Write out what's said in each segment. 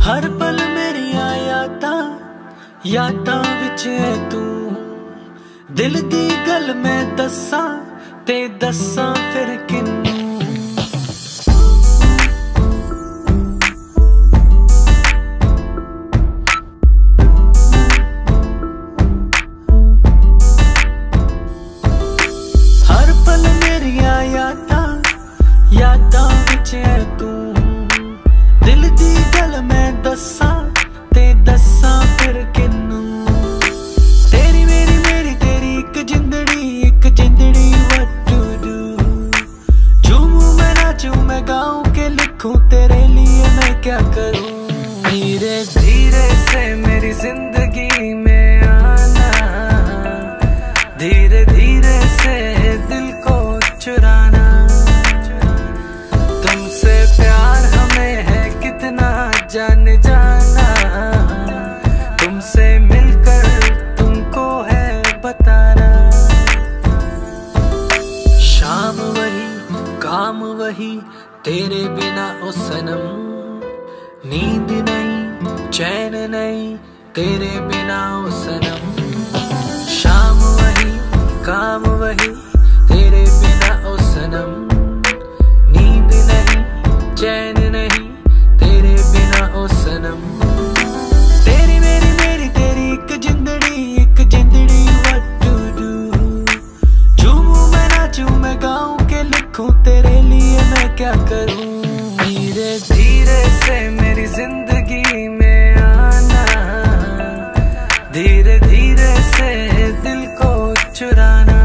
हर पल मेरिया यादां विच है तू। दिल दी गल मैं दस्सां ते दस्सां फिर किन्नू। हर पल मेरिया यादां विच है तू। दिल दी गल मैं दस्सां ते दस्सां फिर किन्नू। तेरी मेरी तेरी एक जिंदड़ी what to do। झूमूं मैं नाचूं मैं गाऊं के लिखूं तेरे लिए मैं क्या करूं। धीरे धीरे से मेरी जिंदगी में आना, धीरे धीरे से दिल को चुराना। तुमसे प्यार हमें है कितना जान जाना। तुमसे मिलकर तुमको है बताना। शाम वही काम वही तेरे बिना ओ सनम। नींद नहीं चैन नहीं तेरे बिना ओ सनम। शाम वही काम वही तेरे बिना ओ सनम। नींद नहीं चैन नहीं तेरे बिना ओ सनम। तेरी मेरी तेरी एक जिंदड़ी what to do। झूमूं मैं नाचूं मैं गाऊं के लिखूं तेरे लिए मैं क्या करूं। धीरे धीरे से मेरी जिंदगी में आना, धीरे धीरे से दिल को चुराना।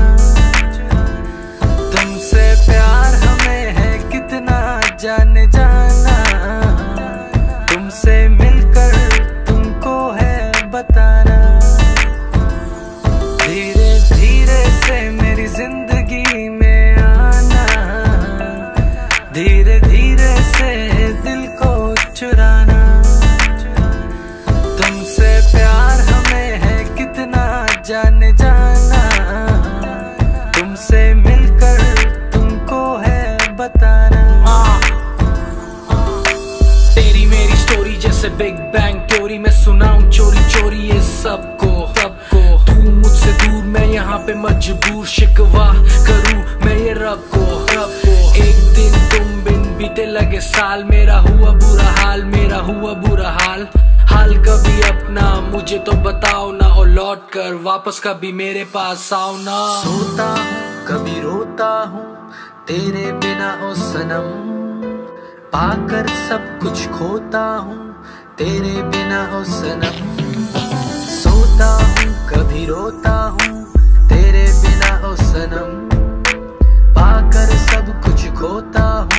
तुमसे प्यार हमें है कितना जान जाना। तुमसे मिलकर तुमको है बताना। धीरे धीरे से मेरी जिंदगी में आना, धीरे धीरे से दिल को चुराना। तुमसे प्यार हमें है कितना जान जाना। तुमसे मिलकर तुमको है बताना। तेरी मेरी स्टोरी जैसे बिग बैंग थ्योरी। मैं सुनाऊं चोरी चोरी ये सबको। तू मुझसे दूर मैं यहाँ पे मजबूर। शिकवा करूं मैं ये रब को। एक दिन तुम बिन बीते लगे साल। मेरा हुआ बुरा हाल। हाल कभी अपना मुझे तो बताओ ना। और लौट कर वापस कभी मेरे पास आओ ना। सोता हूँ कभी रोता हूँ तेरे बिना ओ सनम। पाकर सब कुछ खोता हूँ तेरे बिना ओ सनम। सोता हूँ कभी रोता हूँ तेरे बिना ओ सनम। पाकर सब कुछ खोता हूँ